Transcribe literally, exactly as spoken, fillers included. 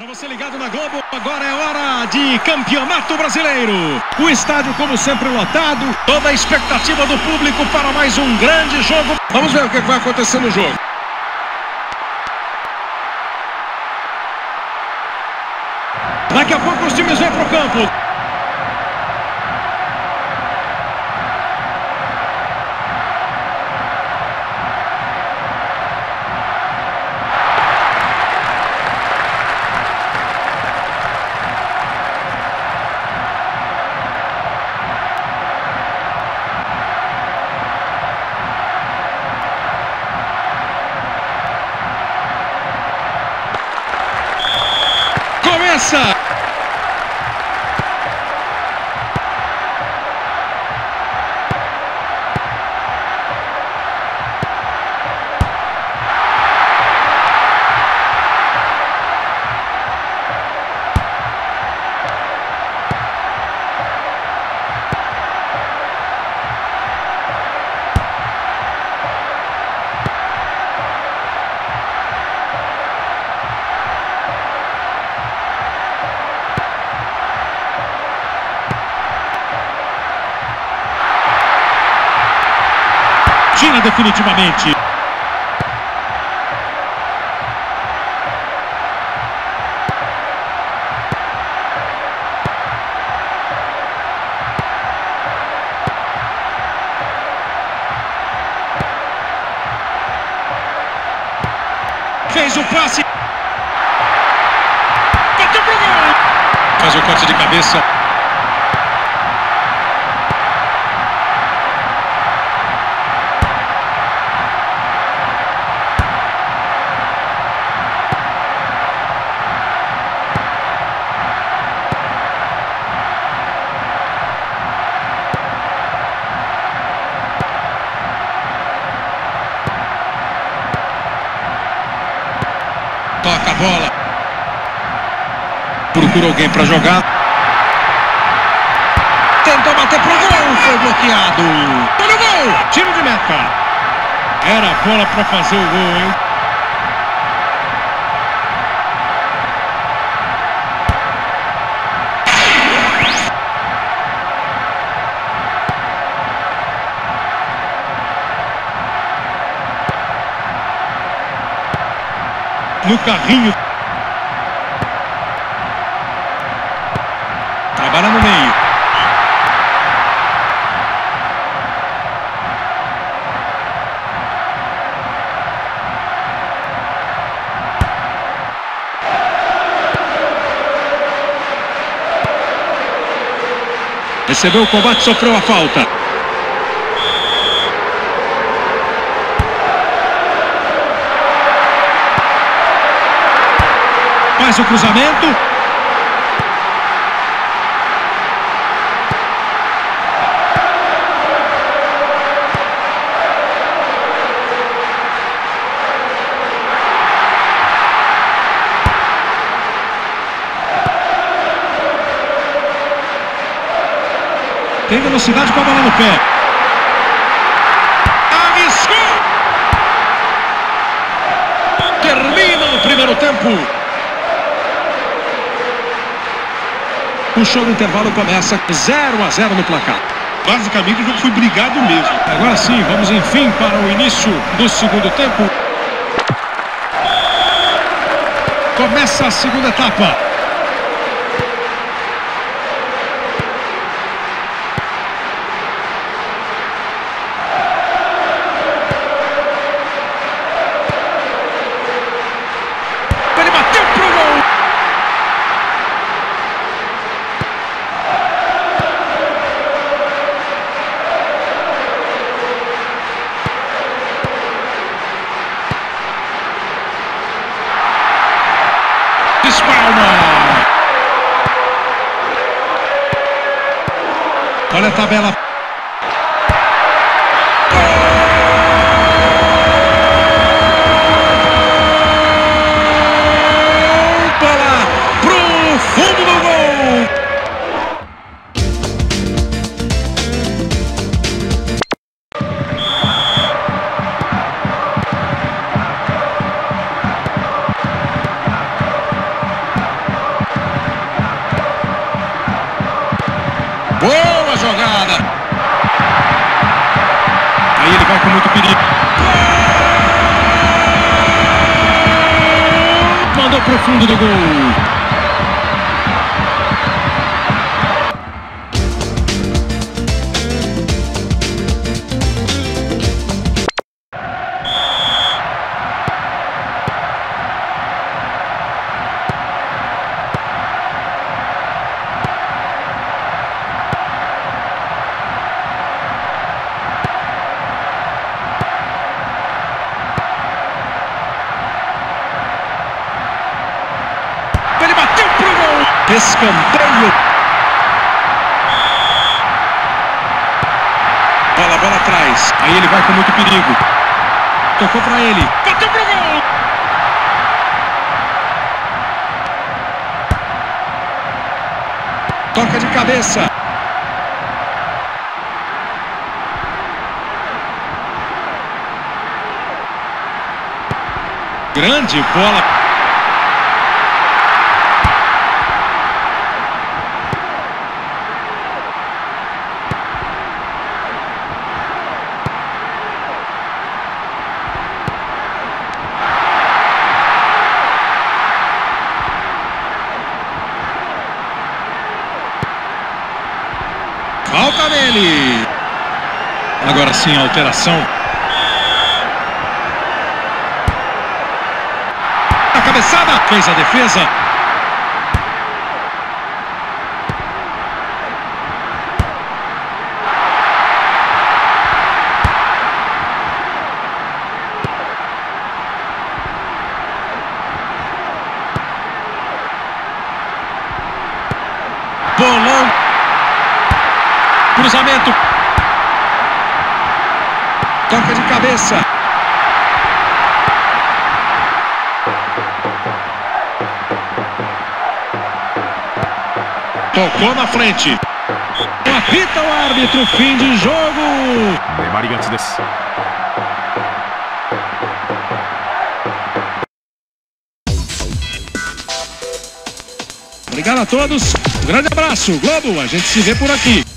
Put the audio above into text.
Para você ligado na Globo, agora é hora de Campeonato Brasileiro. O estádio, como sempre, lotado. Toda a expectativa do público para mais um grande jogo. Vamos ver o que vai acontecer no jogo. Daqui a pouco os times vêm para o campo. Começa! Tira definitivamente. Fez o passe. Bateu pro gol. Faz o corte de cabeça. Toca a bola. Procura alguém para jogar. Tentou bater pro gol. Foi bloqueado. Olha o gol. Tiro de meta. Era a bola para fazer o gol, hein? No carrinho. Trabalha no meio. Recebeu o combate, sofreu a falta. Faz o cruzamento. Tem velocidade com a bola no pé. Arriscou. Termina o primeiro tempo. O show do intervalo começa zero a zero no placar. Basicamente o jogo foi brigado mesmo. Agora sim, vamos enfim para o início do segundo tempo. Começa a segunda etapa. Ele bateu pro gol. Olha a tabela. Bola pro fundo do gol. com muito perigo. Mandou pro fundo do gol. Escanteio. Bola, bola atrás. Aí ele vai com muito perigo. Tocou pra ele. Bateu pro gol. Toca de cabeça. Grande bola. Falta nele. Agora sim a alteração. A cabeçada. Fez a defesa. Bolão. Cruzamento. Toca de cabeça. Tocou na frente. Apita o árbitro. Fim de jogo. Obrigado a todos. Um grande abraço. Globo, a gente se vê por aqui.